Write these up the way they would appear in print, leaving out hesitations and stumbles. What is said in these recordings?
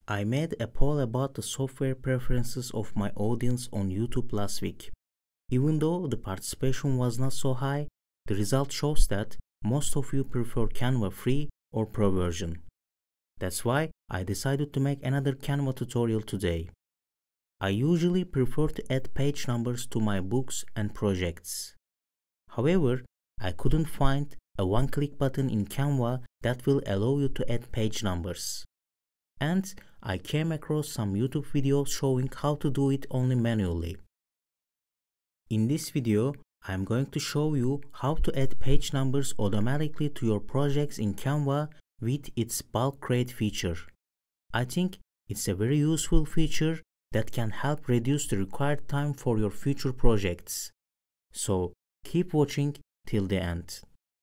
I made a poll about the software preferences of my audience on YouTube last week. Even though the participation was not so high, the result shows that most of you prefer Canva free or pro version. That's why I decided to make another Canva tutorial today. I usually prefer to add page numbers to my books and projects. However, I couldn't find a one-click button in Canva that will allow you to add page numbers. And I came across some YouTube videos showing how to do it only manually. In this video, I'm going to show you how to add page numbers automatically to your projects in Canva with its bulk create feature. I think it's a very useful feature that can help reduce the required time for your future projects. So keep watching till the end.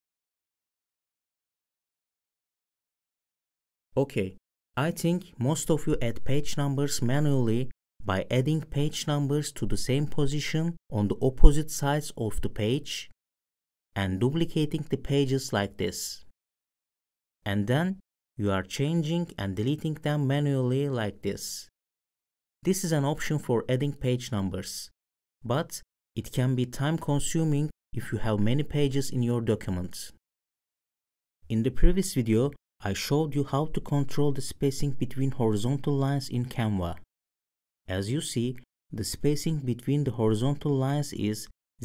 Okay, I think most of you add page numbers manually by adding page numbers to the same position on the opposite sides of the page and duplicating the pages like this. And then you are changing and deleting them manually like this. This is an option for adding page numbers, but it can be time consuming if you have many pages in your document. In the previous video, I showed you how to control the spacing between horizontal lines in Canva. As you see, the spacing between the horizontal lines is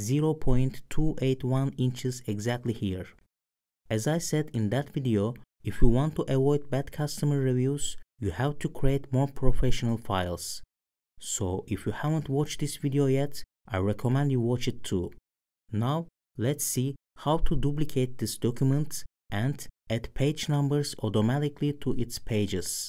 0.281 inches exactly here. As I said in that video, if you want to avoid bad customer reviews, you have to create more professional files. So if you haven't watched this video yet, I recommend you watch it too. Now let's see how to duplicate this document and add page numbers automatically to its pages.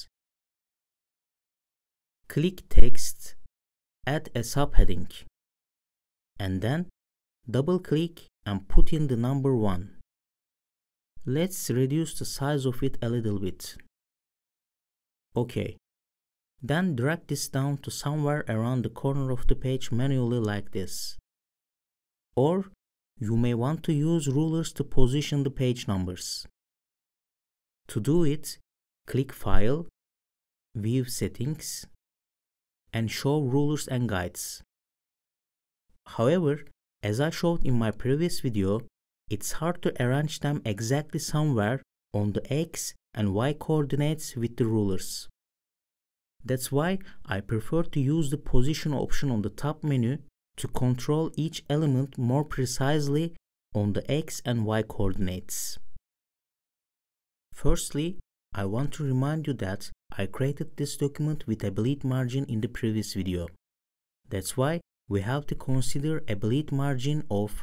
Click Text, add a subheading, and then double-click and put in the number 1. Let's reduce the size of it a little bit. Okay, then drag this down to somewhere around the corner of the page manually like this. Or you may want to use rulers to position the page numbers. To do it, click File, View Settings, and Show Rulers and Guides. However, as I showed in my previous video, it's hard to arrange them exactly somewhere on the X and Y coordinates with the rulers. That's why I prefer to use the position option on the top menu to control each element more precisely on the X and Y coordinates. Firstly, I want to remind you that I created this document with a bleed margin in the previous video. That's why we have to consider a bleed margin of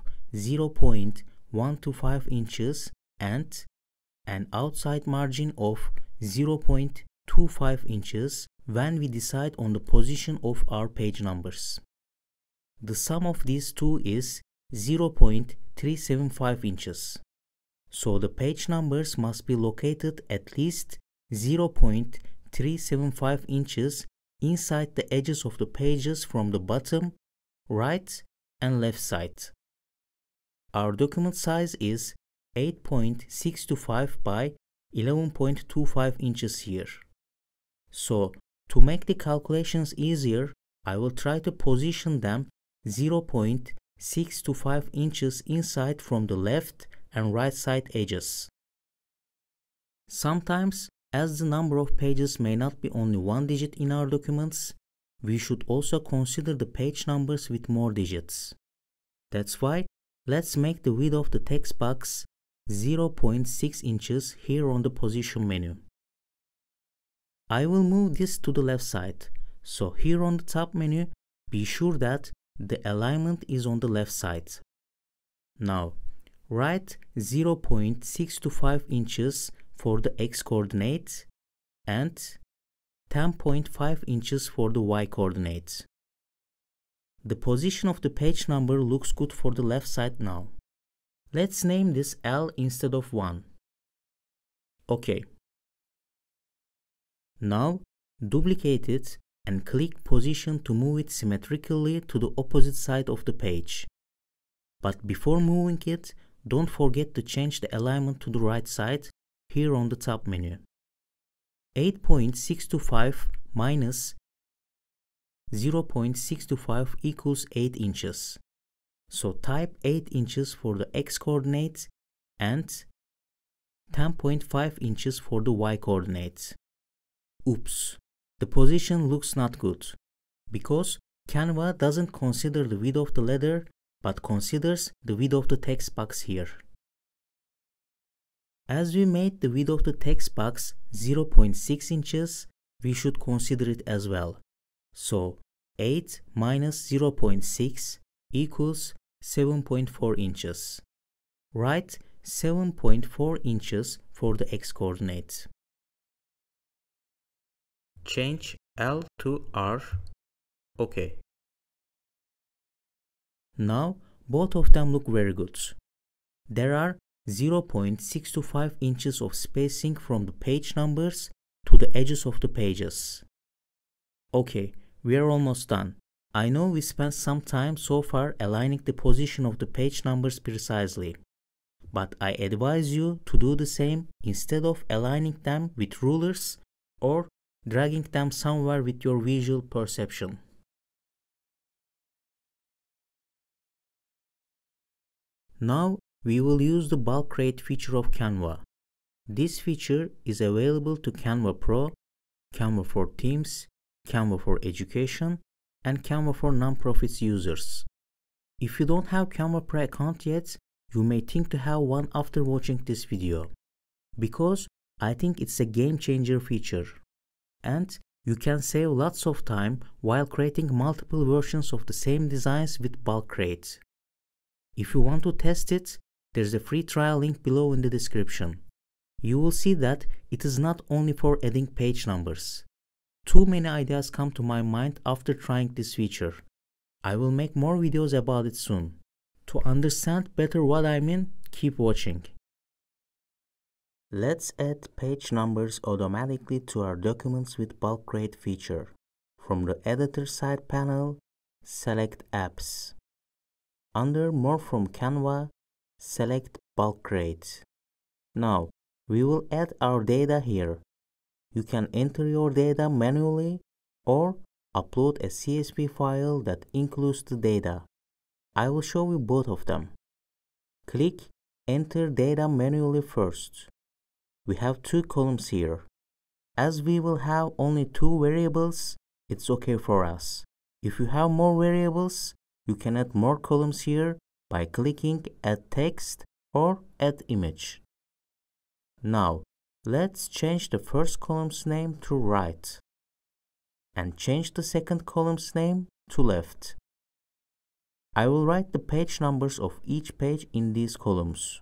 0.125 inches and an outside margin of 0.25 inches when we decide on the position of our page numbers. The sum of these two is 0.375 inches. So the page numbers must be located at least 0.375 inches inside the edges of the pages from the bottom, right and left side. Our document size is 8.625 by 11.25 inches here. So to make the calculations easier, I will try to position them 0.625 inches inside from the left and right side edges. Sometimes, as the number of pages may not be only one digit in our documents, we should also consider the page numbers with more digits. That's why let's make the width of the text box 0.6 inches here on the position menu. I will move this to the left side, so here on the top menu, be sure that the alignment is on the left side. Now, write 0.625 inches for the X coordinate and 10.5 inches for the Y coordinate. The position of the page number looks good for the left side now. Let's name this L instead of 1. Okay. Now duplicate it and click Position to move it symmetrically to the opposite side of the page. But before moving it, don't forget to change the alignment to the right side here on the top menu. 8.625 minus 0.625 equals 8 inches. So type 8 inches for the x-coordinate and 10.5 inches for the y-coordinate. Oops, the position looks not good because Canva doesn't consider the width of the letter but considers the width of the text box here. As we made the width of the text box 0.6 inches, we should consider it as well. So 8 minus 0.6 equals 7.4 inches. Write 7.4 inches for the x-coordinate. Change L to R. OK. Now both of them look very good. There are 0.625 inches of spacing from the page numbers to the edges of the pages. OK, we are almost done. I know we spent some time so far aligning the position of the page numbers precisely, but I advise you to do the same instead of aligning them with rulers or dragging them somewhere with your visual perception. Now we will use the bulk create feature of Canva. This feature is available to Canva Pro, Canva for Teams, Canva for Education, and Canva for non-profit users. If you don't have Canva Pro account yet, you may think to have one after watching this video, because I think it's a game changer feature, and you can save lots of time while creating multiple versions of the same designs with bulk create. If you want to test it, there's a free trial link below in the description. You will see that it is not only for adding page numbers. Too many ideas come to my mind after trying this feature. I will make more videos about it soon. To understand better what I mean, keep watching. Let's add page numbers automatically to our documents with bulk create feature. From the editor side panel, select apps. Under more from Canva, select bulk create. Now, we will add our data here. You can enter your data manually or upload a CSV file that includes the data. I will show you both of them. Click Enter Data manually first. We have two columns here. As we will have only two variables, it's okay for us. If you have more variables, you can add more columns here by clicking Add Text or Add Image. Now, let's change the first column's name to right and change the second column's name to left. I will write the page numbers of each page in these columns.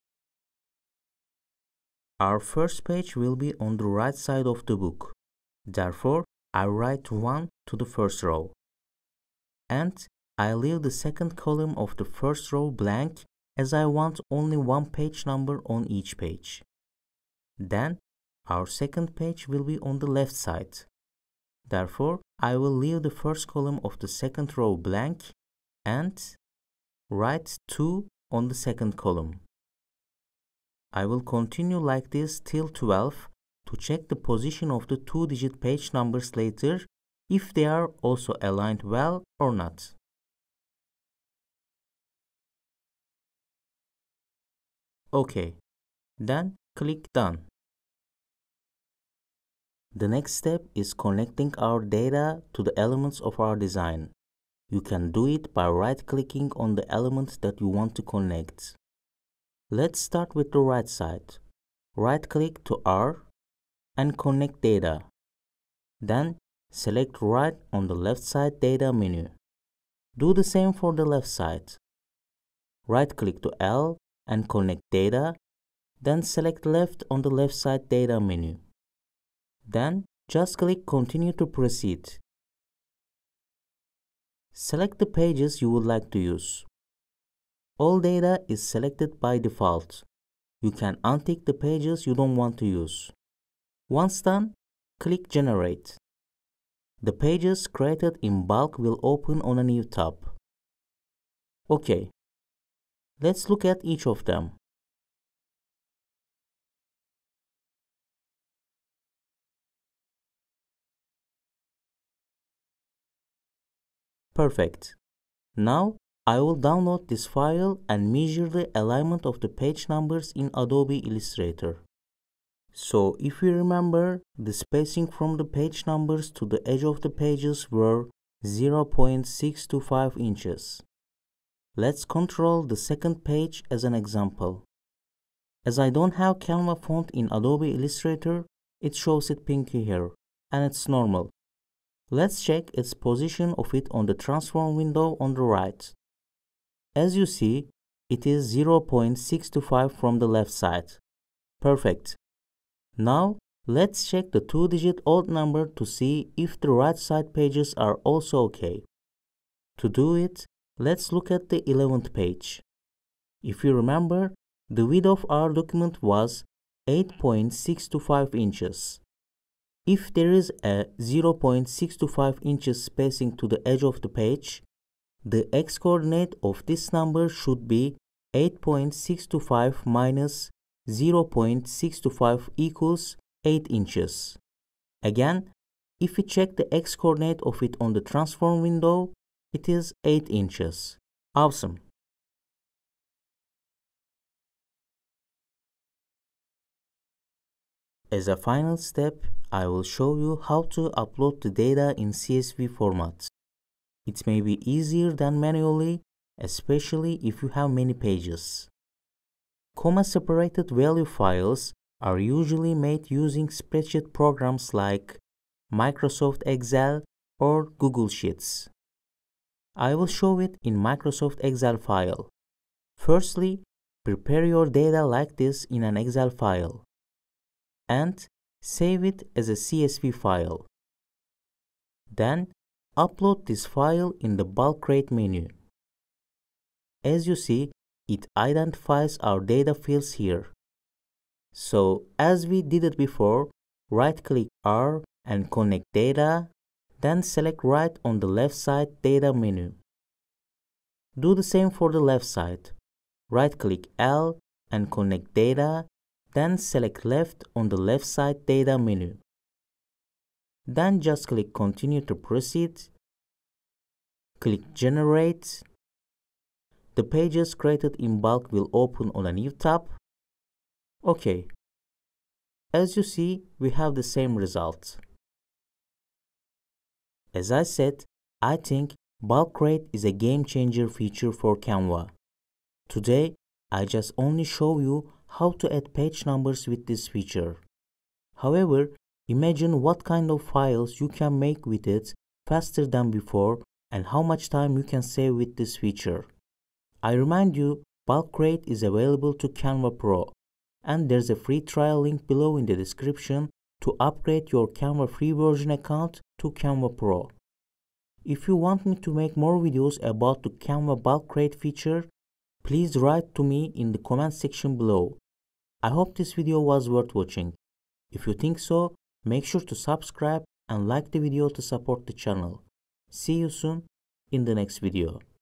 Our first page will be on the right side of the book. Therefore, I write 1 to the first row. And I leave the second column of the first row blank as I want only one page number on each page. Then, our second page will be on the left side. Therefore, I will leave the first column of the second row blank and write 2 on the second column. I will continue like this till 12 to check the position of the two-digit page numbers later if they are also aligned well or not. OK, then click Done. The next step is connecting our data to the elements of our design. You can do it by right-clicking on the element that you want to connect. Let's start with the right side. Right-click to R and connect data. Then select right on the left side data menu. Do the same for the left side. Right-click to L and connect data. Then select left on the left side data menu. Then just click Continue to proceed. Select the pages you would like to use. All data is selected by default. You can untick the pages you don't want to use. Once done, click Generate. The pages created in bulk will open on a new tab. OK. Let's look at each of them. Perfect. Now I will download this file and measure the alignment of the page numbers in Adobe Illustrator. So if you remember, the spacing from the page numbers to the edge of the pages were 0.625 inches. Let's control the second page as an example. As I don't have Canva font in Adobe Illustrator, it shows it pinky here, and it's normal. Let's check its position of it on the transform window on the right. As you see, it is 0.625 from the left side. Perfect. Now, let's check the 2-digit odd number to see if the right side pages are also okay. To do it, let's look at the 11th page. If you remember, the width of our document was 8.625 inches. If there is a 0.625 inches spacing to the edge of the page, the x-coordinate of this number should be 8.625 minus 0.625 equals 8 inches. Again, if we check the x-coordinate of it on the transform window, it is 8 inches. Awesome. As a final step, I will show you how to upload the data in CSV format. It may be easier than manually, especially if you have many pages. Comma-separated value files are usually made using spreadsheet programs like Microsoft Excel or Google Sheets. I will show it in Microsoft Excel file. Firstly, prepare your data like this in an Excel file and save it as a CSV file. Then, upload this file in the bulk rate menu. As you see, it identifies our data fields here. So, as we did it before, right-click R and connect data, then select right on the left side data menu. Do the same for the left side. Right-click L and connect data, then select left on the left side data menu. Then just click Continue to proceed. Click Generate. The pages created in bulk will open on a new tab. OK. As you see, we have the same result. As I said, I think bulk rate is a game-changer feature for Canva. Today, I just only show you how to add page numbers with this feature. However, imagine what kind of files you can make with it faster than before and how much time you can save with this feature. I remind you, bulk rate is available to Canva Pro, and there's a free trial link below in the description to upgrade your Canva free version account to Canva Pro. If you want me to make more videos about the Canva bulk rate feature, please write to me in the comment section below. I hope this video was worth watching. If you think so, make sure to subscribe and like the video to support the channel. See you soon in the next video.